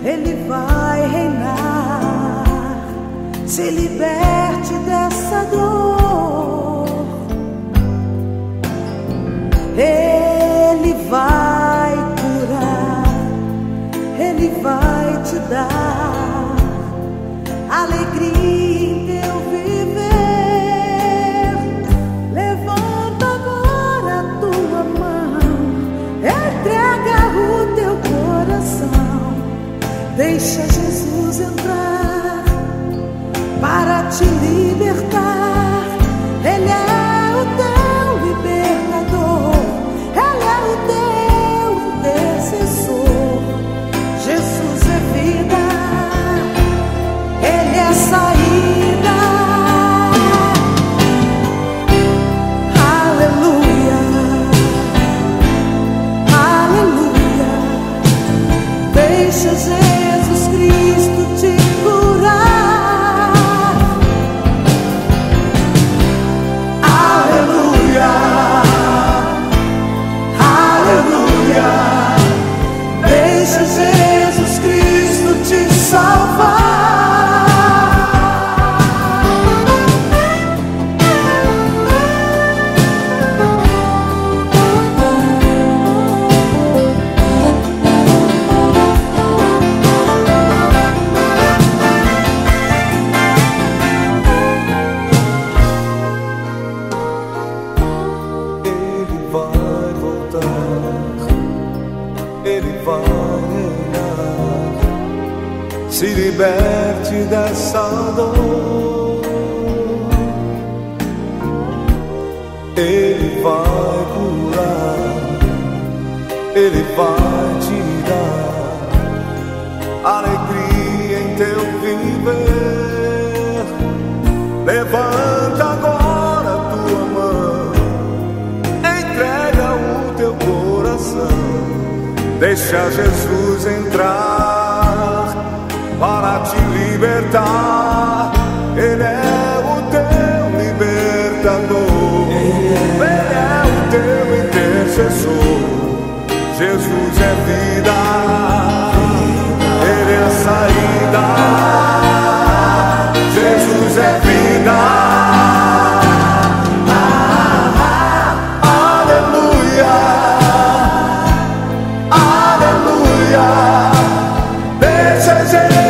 Ele vai reinar. Se liberte dessa dor. Ele vai curar. Ele vai te dar alegria em teu viver. Levanta agora a tua mão, entrega o teu coração. Deixa Jesus entrar para te libertar. Ele é o teu libertador. Ele é o teu intercessor. Jesus é vida. Ele é saída. Aleluia. Aleluia. Deixa Jesus Cristo te curar. Aleluia. Aleluia. Deixa Jesus Cristo te salvar. Ele vai reinar. Se liberte dessa dor. Ele vai curar. Ele vai te dar alegria em teu viver. Levanta agora a tua mão, entrega o teu coração. Deixa Jesus entrar para te libertar. Ele é o teu libertador. Ele é o teu intercessor. Jesus é vida. Ele é a saída. Jesus é vida. Deixa Jesus